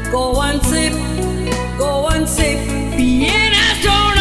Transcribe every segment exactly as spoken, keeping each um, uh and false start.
Go and sip, go and sip, Vienna soda.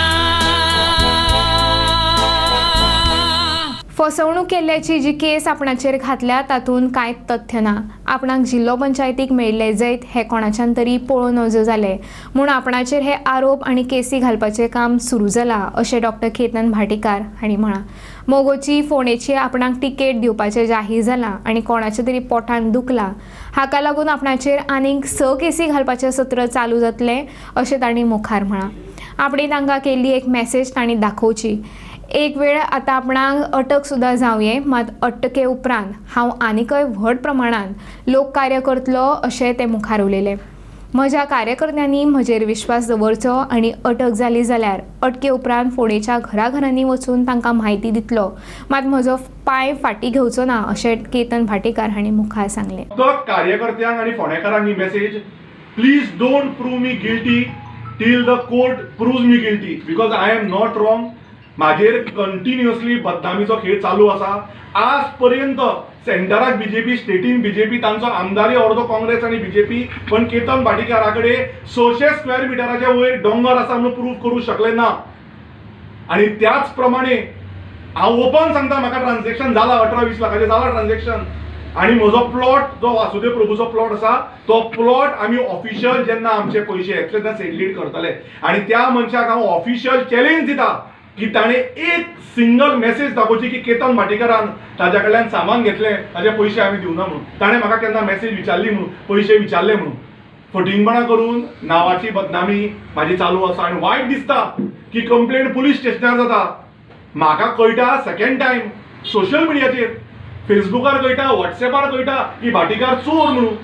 फसवणूक केल्ल्याची जी केस आपणाचेर घातल्या तातूंत कांयच तथ्य ना. आपणाक जिल्लो पंचायतीक मेळिल्ले जैत हे कोणाच्यान तरी पळोवन नजो जाले म्हूण आपणाचेर हे आरोप आनी केसी घालपाचें काम सुरू जालां अशें डॉक्टर केतन भाटीकार हांणी म्हळां. मोगोची फोंडेची आपणाक टिकेट दिवपाचें जाहीर जालां आनी कोणाच्या तरी पोटान दुखलां. हाका लागून आपणाचेर आनीक स केसी घालपाचें सत्र चालू जातलें अशें तांणी मुखार म्हळां. आपणी तांकां केल्ली एक मॅसेज तांणी दाखोवची. एक वेळ आतां आपणाक अटक सुद्दां जावये, मात अटके उपरांत हांव आनीकय व्हड प्रमाणांत लोक कार्य करतलो अशें ते मुखार उलयले. म्हज्या कार्यकर्त्यांनी म्हजेर विश्वास दवरचो आनी अटक जाली जाल्यार अटके उपरांत फोंडेच्या घराघरांनी वचून तांकां म्हायती दितलो, मात म्हजो पांय फाटीं घेवचो ना अशें केतन भाटीकार हांणी मुखार सांगलें. कार्यकर्त्यांक आनी फोंडेकारांक ही message, please don't prove me guilty till the court proves me guilty, because I am not wrong. माझेर कंटिन्युअसली बदनामीचो खेळ चालू आसा. आज पर्यंत सेंटराक बीजेपी, स्टेटीन बीजेपी, तांचो आमदारी अर्दो काँग्रेस आनी बीजेपी, पण केतन भाटीकारा कडेन सशे स्क्वेअर मिटराच्या वयर डोंगर आसा म्हणून प्रूव्ह करूं शकले ना. आणि त्याच प्रमाणे हांव ओपन सांगता, म्हाका ट्रान्झॅक्शन जाला अठरा वीस लाखाचें जाला ट्रान्झॅक्शन. आणि म्हजो प्लॉट जो वासुदेव प्रभूचो प्लॉट आसा तो प्लॉट आमी ऑफिशियल जेन्ना आमचे पयशे येतले तेन्ना सेटलीट करतले. आणि त्या मनशाक हांव ऑफिशियल चॅलेंज दिता की ताणे एक सिंगल मेसेज दाखोवची की केतन भाटीकारान ताज्या कडल्यान सामान घेतलें, ताजे पयशे आमी दिवना म्हणून. ताणें म्हाका केन्ना मेसेज विचारली म्हणून, पयशे विचारले म्हणून. फटिंगपणां करून नांवाची बदनामी म्हाजी चालू आसा. आनी वायट दिसता की कंप्लेंट पुलीस स्टेशनार जाता. म्हाका कळटा सेकंड टायम सोशल मिडियाचेर, फेसबुकार कळटा, व्हॉट्सएपार कळटा की भाटीकार चोर म्हणून.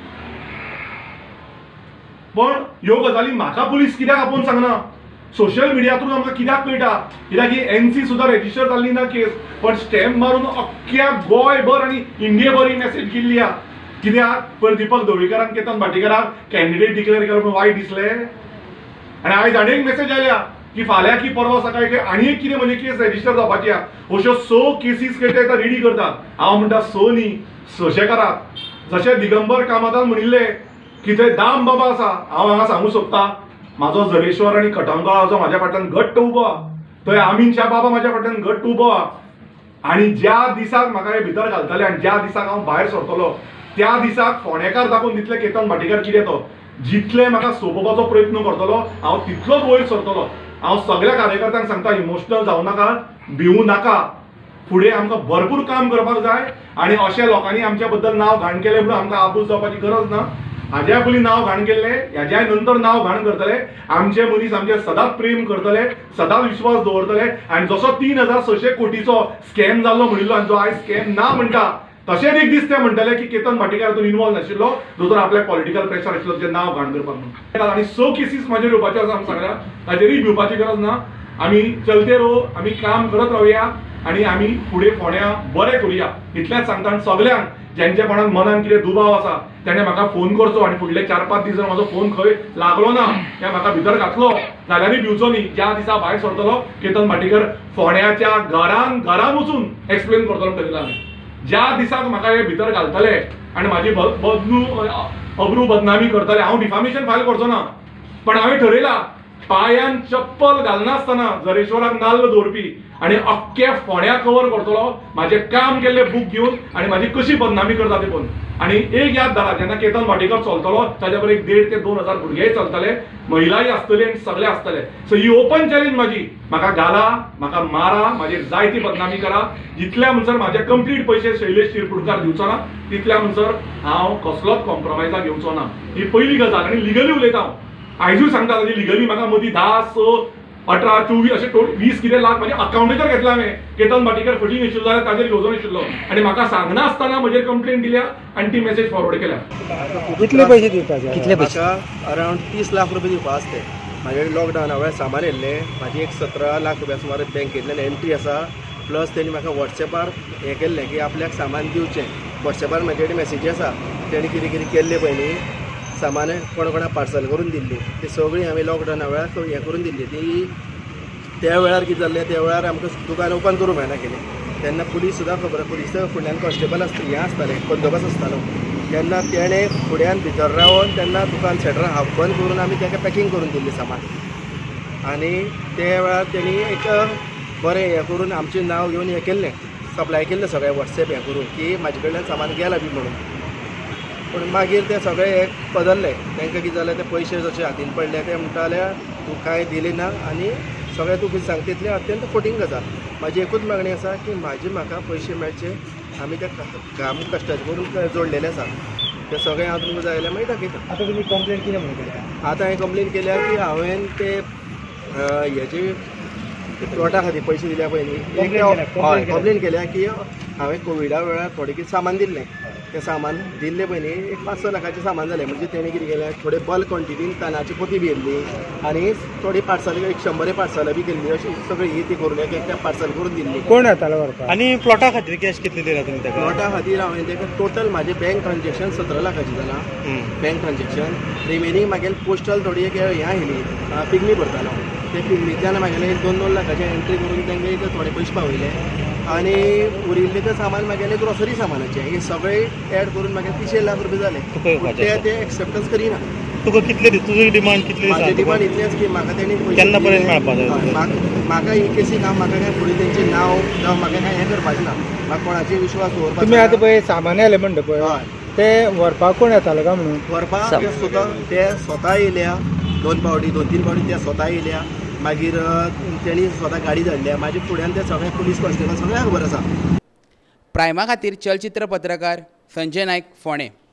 पण ह्यो गजाली म्हाका पुलीस कित्याक आपोवन सांगना? सोशल मिडियातून आमकां कित्याक कळटा? कित्याक ही एनसी सुद्दां रेजिस्टर जाल्ली ना केस, पण स्टॅम्प मारून अख्ख्या गोंयभर आनी इंडियेभर ही मेसेज गेल्ली आहा. कित्याक? पण दीपक ढवळीकरान केतन भाटीकाराक कॅन्डिडेट डिक्लेअर केलो म्हणून वायट दिसलें. आनी आयज आनी एक मेसेज आयल्या की फाल्यां की परवा सकाळी आनी एक कितें म्हजी केस रेजिस्टर जावपाची आहा. अश्यो स केसीस केटे रेडी करतात. हांव म्हणटा स न्ही, सशे करात. जशें दिगंबर कामतान म्हणिल्लें की थंय दाम बाबा आसा. हांव हांगा सांगूं सोदतां, म्हाजो झरेश्वर आनी खटंगळाचो म्हाज्या फाटल्यान घट्ट उबो आहा. थंय आमीन शाह बाबा म्हाज्या फाटल्यान घट्ट उबो आहा. आनी ज्या दिसाक म्हाका हे भितर घालतले आनी ज्या दिसाक हांव भायर सरतलो त्या दिसाक फोंडेकार दाखोवन दितले केतन भाटीकार कितें तो. जितले म्हाका सोंपोवपाचो प्रयत्न करतलो हांव तितलोच वयर सरतलो. हांव सगळ्या कार्यकर्त्यांक सांगता, इमोशनल जावं नाका, भिवूं नाका. फुडें आमकां भरपूर काम करपाक जाय. आनी अशा लोकांनी आमच्या बद्दल नांव घाण केलें म्हणून आमकां आबूज जावपाची गरज ना. हाज्या पयलीं नांव घाण केल्लें, हाज्या नंतर नांव घाण करतले. आमचे मनीस आमचे सदांच प्रेम करतले, सदांच विश्वास दवरतले. आनी जसो तीन हजार सशे कोटीचो स्कॅम जाल्लो म्हणिल्लो आनी जो आयज स्कॅम ना म्हणटा, तशेंच एक दीस ते म्हणटले की केतन भाटीकार तातूंत इनवॉल्व नाशिल्लो, जो तर आपल्या पॉलिटिकल प्रेशर आशिल्लो तें नांव घाण करपाक म्हणून. आनी स केसीस म्हाजेर येवपाच्यो आसा आमकां सगळ्यांक. ताजेरूय भिवपाची गरज ना. आमी चलते रो, आमी काम करत रावया आनी आमी फुडें फोंड्या बरें करुया इतलेंच सांगता. आनी सगळ्यांक ज्यांच्या कोणाक मनान कितें दुबाव आसा तेणें म्हाका फोन करचो. आनी फुडले चार पांच दीस जर म्हाजो फोन खंय लागलो ना, त्या म्हाका भितर घातलो जाल्यारूय भिवचो न्ही. ज्या दिसा भायर सरतलो केतन भाटीकर फोंड्याच्या घरान घरान वचून एक्सप्लेन करतलो ठरयलां हांवें. ज्या दिसाक म्हाका हे भितर घालतले आनी म्हाजी बदनू अब्रू बदनामी करतले, हांव डिफामेशन फायल करचो ना. पण हांवें ठरयलां पांयान चप्पल घालनासतना झरेश्वराक नाल्ल दवरपी आनी अख्ख्या फोंड्या कवर करतलो म्हाजें काम केल्लें बूक घेवन आनी म्हाजी कशी बदनामी करता ते पळोवन. आनी एक याद धाडा, जेन्ना केतन भाटीकर चलतलो ताच्या बरोबर एक देड ते दोन हजार भुरगेय चलतले, महिलाय आसतली आनी सगळे आसतले. सो ही ओपन चॅलेंज म्हाजी. म्हाका घाला, म्हाका मारा, म्हाजेर जाय ती बदनामी करा. जितल्या म्हणसर म्हाजे कंप्लीट पयशे शैलेश शिरपुडकार दिवचो ना, तितल्या म्हणसर हांव कसलोच कॉम्प्रोमायजाक येवचो ना. ही पयली गजाल. आनी लिगली उलयता हांव. आयजूय सांगता, ताजी लिगली म्हाका मदीं धा स अठरा चोवीस अशें टोटल वीस कितें लाख म्हाज्या अकाउंटाचेर घेतला हांवें. केतन भाटीकर फटींग आशिल्लो जाल्यार ताजेर घेवचो नाशिल्लो. आनी म्हाका सांगना आसतना म्हजेर कंप्लेंट दिल्या आनी ती मेसेज फॉरवर्ड केल्या. कितले पयशे दिवपाचे? कितले पयशे? अरावंड तीस लाख रुपये दिवपा आसते. म्हाजे लॉकडावना वेळार सामान येयल्लें, म्हाजी एक सतरा लाख रुपया सुमार बँकेंतल्यान एंट्री आसा. प्लस तेणी म्हाका वॉट्सॅपार हें केल्लें की आपल्याक सामान दिवचें. वॉट्सॅपार म्हाजे कडेन मॅसेजी आसा, तेणी कितें कितें केल्लें पळय न्ही, सामान कोणा कोणा पार्सल करून दिल्ली, ती सगळीं हांवें लॉकडावना वेळार हें करून दिल्ली. ती त्या वेळार कितें जाल्लें, त्या वेळार आमकां दुकान ओपन करूंक मेळना केलें. तेन्ना पुलीस सुद्दां खबर, पुलीस फुडल्यान कॉन्स्टेबल आसता, हें आसतालें, बंदोबस्त आसतालो. तेन्ना तेणें फुड्यान भितर रावन तेन्ना दुकान शटर हाफ बंद करून आमी ताका पॅकींग करून दिल्लें सामान आनी ते वेळार तेणी एक बरें हें करून आमचें नांव घेवन हें केल्लें सप्लाय केल्लें सगळें वॉट्सॅप हें करून की म्हाजे कडल्यान सामान गेलां बी म्हणून पूण मागीर ते सगळें हें बदललें तांकां कितें जालें ते पयशे जशे हातीन पडले ते म्हणटाले तूं कांय दिलें ना आनी सगळें तूं कितें सांगता तितलें अत्यंत फोटींग गजाल म्हाजी एकूच मागणी आसा की म्हाजे म्हाका पयशे मेळचे आमी ते काम कश्टाचे करून जोडलेले आसा ते सगळें हांव तुमकां जाय जाल्यार मागीर दाखयता आतां तुमी कंप्लेंट कितें म्हणून केल्या आतां हांवें कंप्लेन केल्या की हांवें ते हेजे प्लॉटा खातीर पयशे दिल्या पळय न्ही हय कंप्लेन केल्या की हांवें कोविडा वेळार थोडें कितें सामान दिल्लें तें सामान दिल्लें पळय न्ही एक पांच स लाखाचें सामान जालें म्हणजे तेणें कितें केलें थोडे बल्क क्वॉन्टिटीन तांदळाची पोती बी येयल्ली आनी थोडी पार्सल एक शंबर एक पार्सलां बी केल्ली अशी सगळी ही ती करून एक एकट्या पार्सल करून दिल्ली कोण येतालो व्हरपाक आनी प्लॉटा खातीर कॅश कितले दिला तुमी ताका प्लॉटा खातीर हांवें ताका टोटल म्हाजें बँक ट्रान्जॅक्शन सतरा लाखाची जालां बँक ट्रान्जॅक्शन रिमेनींग म्हागेली पोस्टल थोडी एक हें आयली पिगमी भरतालो ते पिगमींतल्यान म्हागेलें एक दोन दोन लाखाचें एंट्री करून तांकां एक थोडे पयशे पावयले आनी उरिल्लें तें सामान म्हागेलें ग्रोसरी सामानाचें हे सगळें एड करून म्हागे तिनशे लाख रुपया जाले पूण ते ते एक्सेप्टन्स करिना तुका कितले दीस तुजी डिमांड कितली म्हाजी डिमांड इतलेंच की म्हाका तेणी केन्ना पर्यंत मेळपा जाय म्हाका ही केसीक हांव म्हाका काय फुडें तेंचें नांव जावं म्हाका काय हें करपाचें ना म्हाका कोणाचेर विश्वास दवरपाचो तुमी आतां पळय सामान येलें म्हणटा पळय हय ते व्हरपाक कोण येतालो काय म्हणून व्हरपाक ते स्वता ते स्वता येयल्या दोन पावटी दोन तीन पावटी ते स्वता येयल्या मागीर तेणी स्वता गाडी धाडल्या म्हाज्या फुड्यान ते सगळे पुलीस कॉन्स्टेबल सगळ्यांक खबर आसा प्रायमा खातीर चलचित्र पत्रकार संजय नायक फोंडे.